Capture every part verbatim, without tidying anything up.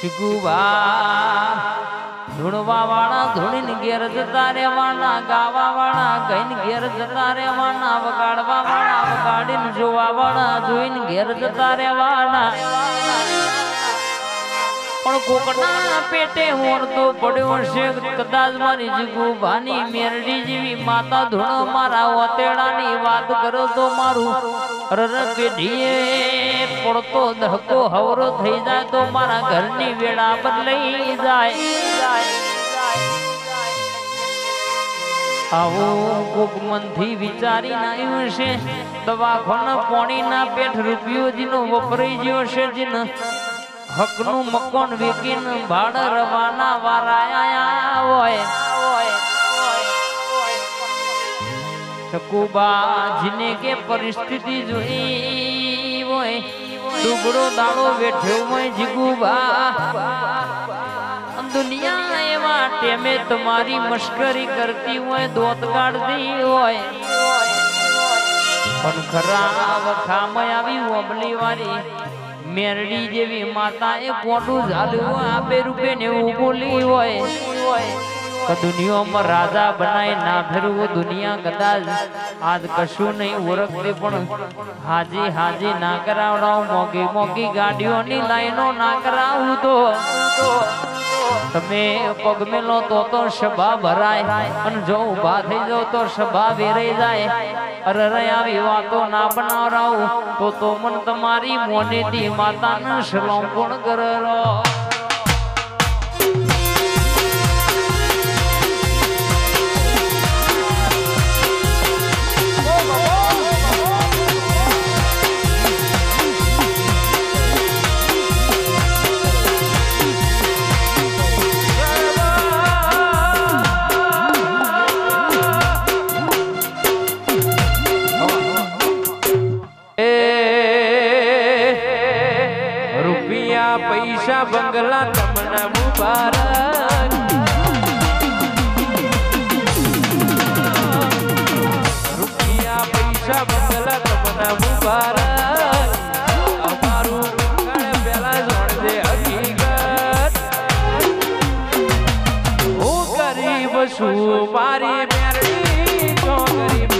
ચીકુબા ધૂણવા વાળા ધૂણીને ઘેર જતા રહેવાના, ગાવા વાળા ગઈને ઘેર જતા રહેવાના, વગાડવા વાળા વગાડીને જોવા વાળા જોઈને ઘેર જતા રહેવાના. પણ કોકના પેટે હોરતો પડ્યો છે કદાચ મારી જીગુભાની મેરડી જેવી માતા ધૂણો મારા ઓતેડાની વાત કરો તો મારું રર પેઢીએ પડતો ધક્કો હવરો થઈ જાય તો મારા ઘરની વેળા બદલાઈ જાય. આવું કોક મનથી વિચારીને આવ્યું છે દવાખાના પોણીના પેઠ રૂપિયો જીનો વપરાઈ ગયો છે જીને હકનું મકોન વેકીને ભાડ રવાના વારાયા હોય. ચકુબા જીને કે પરિસ્થિતિ જોઈ હોય દુબળો દાડો બેઠ્યો હોય જીગુબા દુનિયા એવા ટેમે તમારી મશ્કરી કરતી હોય દોત કાઢતી હોય પણ ખરા વખામાં આવી ઓબલી વાળી મેરડી જેવી માતા એ કોટું ઝાલ્યું આપે રૂપે ને એવું બોલી હોય કે દુનિયામાં રાજા બનાય ના ફેરવું દુનિયા કદાચ આજ કશું નહીં ઓળખતી પણ હાજી હાજી ના કરાવડાવ મોગી મોગી ગાડીઓની લાઈનો ના કરાવું તો તમે પગ મેલો તો તો સભા ભરાય અને જો ઉભા થઈ જાવ તો સભા વેરાઈ જાય. અરે રે આવી વાતો ના બનાવરાવું તો તો મન તમારી મોનેથી માતાને સલામ કોણ કરો. પૈસા બંગલા તમને મુબારક, રૂપિયા પૈસા બંગલા તમને મુબારક. અમારું પેલા જોડજે હકીકત હું ગરીબ છું મારી મેરડી તો ગરીબ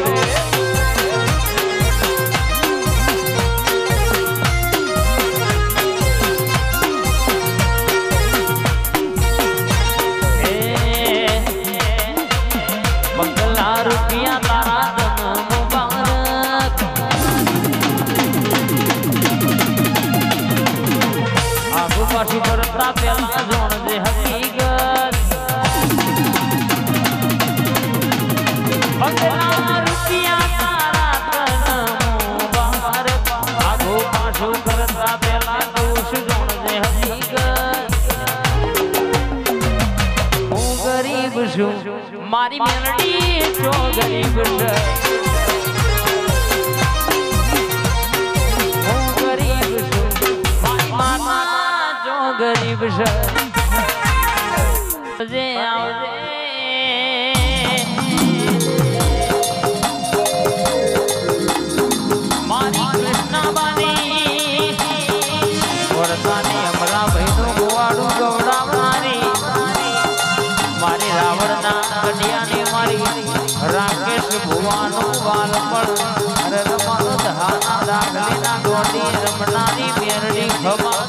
રૂપિયા તારા તન મુબારક. આગુ પાછું કરતા પેલા જોણજે હકીકત બંગલા રૂપિયા તારા તન મુબારક. આગુ પાછું કરતા પેલા દોષ જોણજે હકીકત હું ગરીબ છું મારી મેલડી જો ગરીબ છે હું ગરીબ છું મારી માતા જો ગરીબ છે. જે આવજે મારી કૃષ્ણબાની વરસાની અમરાભાઈનું ગોવાડું ગવડાવનારી મારી રાવણના કન્યાની મારી રાકેશ ભુવાનું બાલપણ અરે રમાનો દહાના દાખલીના ગોડી રમનારી મેરડી ખબા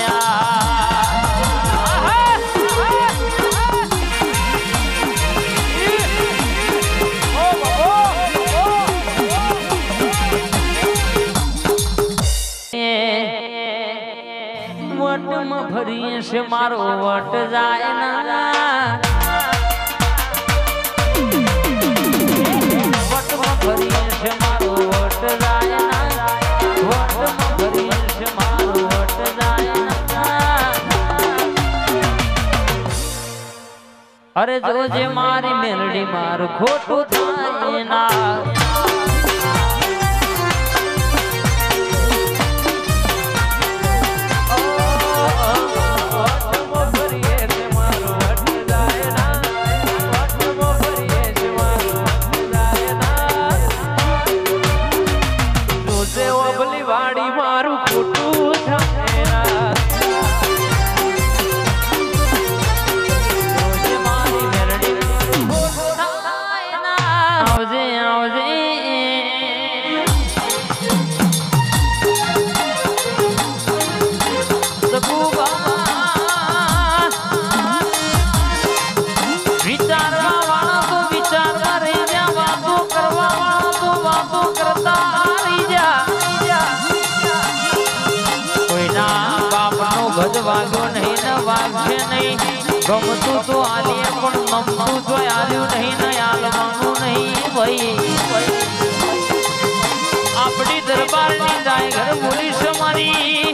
વટમાં ભરીએ છે મારો વટ જાય ના વટમાં ભરીએ છે મારો વટ જાય ના વટમાં ભરીએ છે મારો વટ જાય ના. અરે જોજે મારી મેલડી મારું ખોટું થાય ના. વાડી મારું ખોટું થાય વાગ્યો નહીં ને વાગશે નહીં ગમતું તો આલીએ પણ નમતું તો આલ્યું નહીં ને આલવાનું નહીં ભાઈ આપણી દરબારની ટાઈગર પોલીસ મારી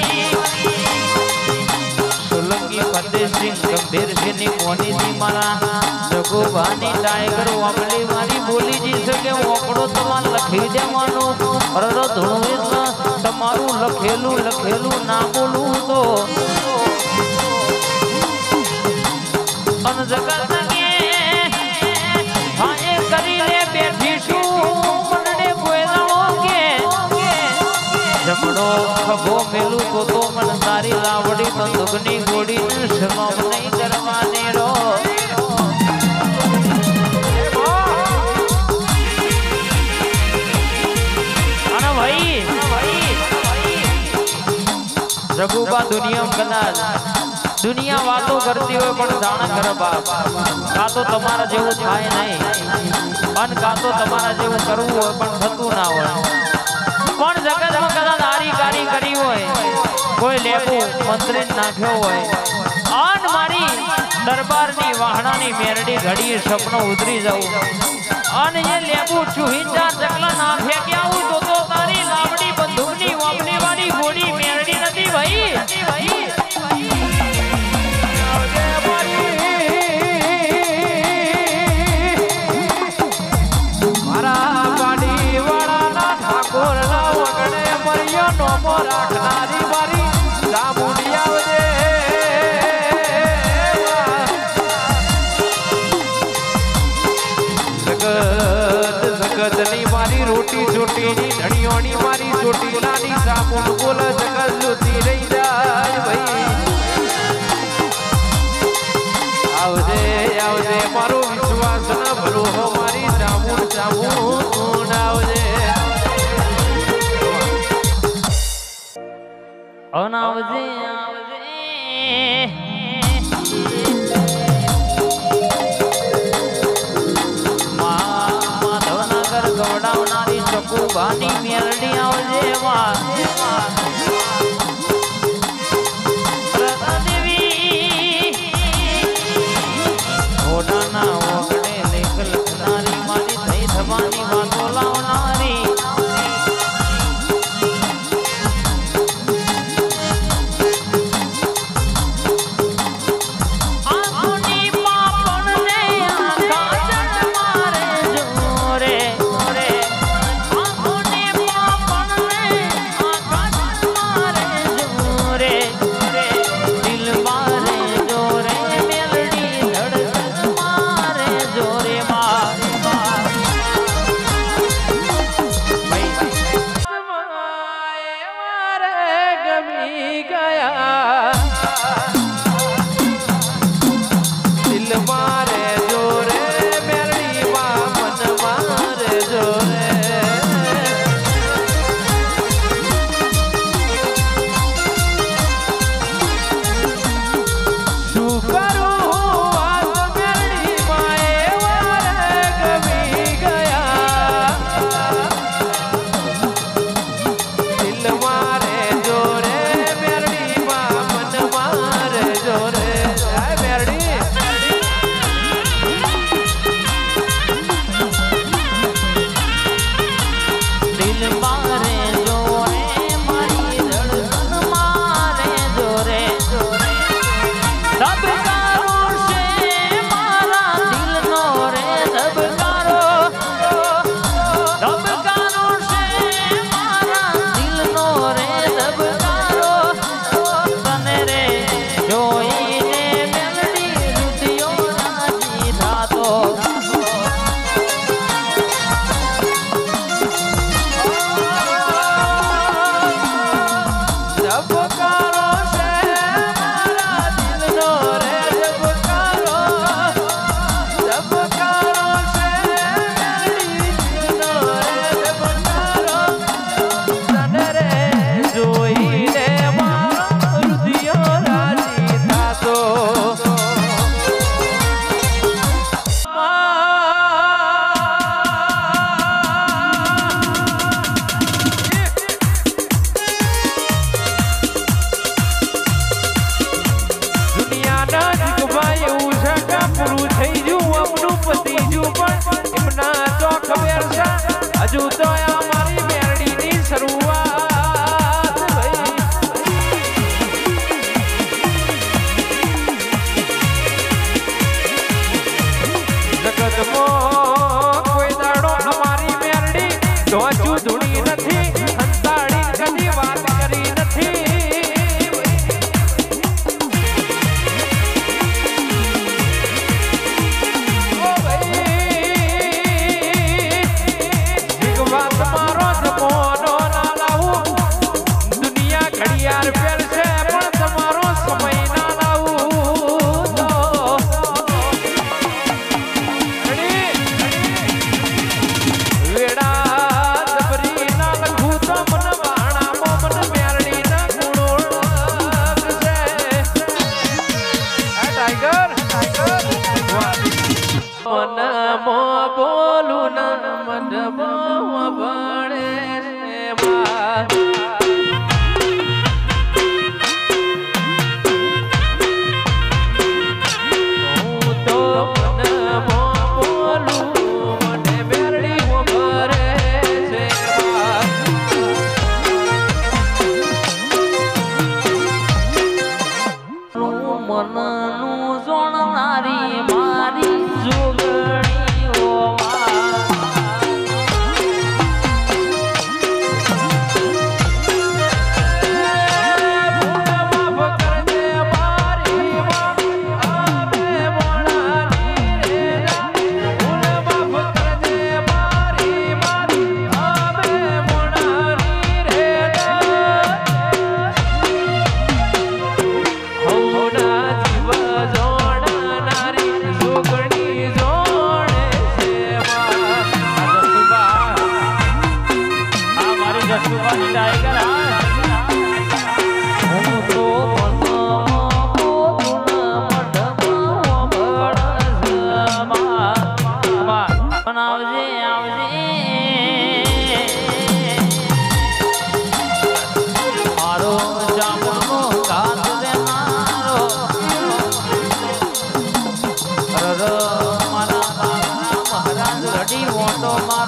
સોલંકી ફતેહસિંહ ગંભીરસિંહની મોનીજી મારા જગોભાની ટાઈગર વાપલી મારી બોલી જી શકે ઓકડો તમારે લખી દેવાનો અરર ધૂણું તમારું લખેલું લખેલું ના બોલું તો અન જગત કે હા એ કરીને બેઠીશું મનને બોલાવો કે જમણો ખભો મેલું તો તો મન તારી લાવડી બંદૂકની ગોળી શરમ નહીં કરવાની રો અને ભાઈ જગુબા દુનિયા કદાચ દુનિયા વાતો કરતી હોય પણ જાણ કર બાપ કાં તો તમારા જેવું થાય નહીં અન કાં તો તમારા જેવું કરવું હોય પણ થતું ના હોય પણ જગતમાં કદાચ આરી કારી કરી હોય કોઈ લેબુ મંત્રી નાખ્યો હોય અન મારી દરબારની વાહણાની મેરડી ઘડીએ સપનો ઉતરી જવું અન એ લેબુ ચુહિંચા ચકલા ના ફેંક્યા હું તો તો તારી લાવડી બંદૂકની વાપની વાળી ગોળી મેરડી નથી ભાઈ રાખનારી મારી ચામુંડી આવજે જગત જગતની મારી રોટી ચોટીની ધણીઓની મારી ચોટીલાની ચામુંડ બોલ જગત જોતી રહી જાય ભાઈ આવજે આવજે મારો વિશ્વાસ ના ભરો મારી ચામુંડ ચામુંડ આવજે અનાવજે આવજે માધવનગર ગવડાવનારી ચકુભાની મેરડી આવજે ઘોડાના ઓગણે લેખ લખનારી મારી થઈ થવાની વાતો લાવનારી ખબર છે હજુ તો આ મારી મેરડીની શરૂઆત ભાઈ જગતમાં કોઈ દાડો અમારી મેરડી ધોચું ધૂણી નથી હંતાડી કદી વાત કરી નથી ઓ ભાઈ એક વાત મારો જમોનો ના લાવું દુનિયા ઘડિયાળ ફેર છે પણ તમારો સમય ના લાવું તો બોલું મન ભણે હું તો મન બોલું મને બેરડી ભરે છે મનનું જોણનારી મારી જોગણી મારા મહારાજ રડી મોટો